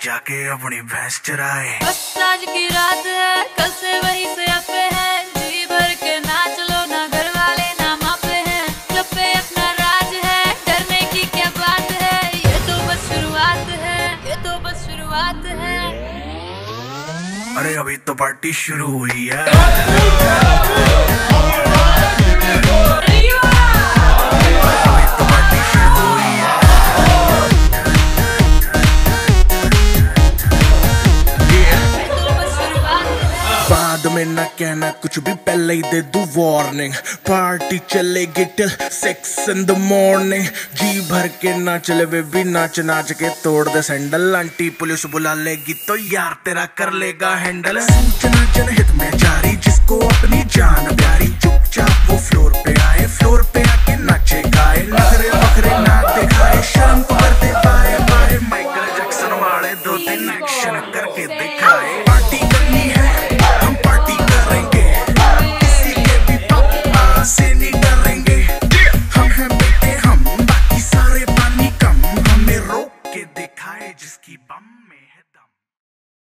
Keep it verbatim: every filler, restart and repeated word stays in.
जाके अपनी भैंस चराए। बस आज की रात है, कल से वही से अपे है, जी भर के नाच लो ना, घर वाले ना मापे हैं, क्लब पे अपना राज है, डरने की क्या बात है, ये तो बस शुरुआत है, ये तो बस शुरुआत है। अरे अभी तो पार्टी शुरू हुई है। बाद में ना कहना कुछ भी, पहले ही दे दूं वार्निंग। पार्टी चलेगी till six in the morning. जी भर के ना चले वे भी नाच नाच के तोड़ दे सैंडल। आंटी पुलिस बुला लेगी तो यार तेरा कर लेगा हैंडल। सूचना जनहित में जारी, जिसको अपनी जान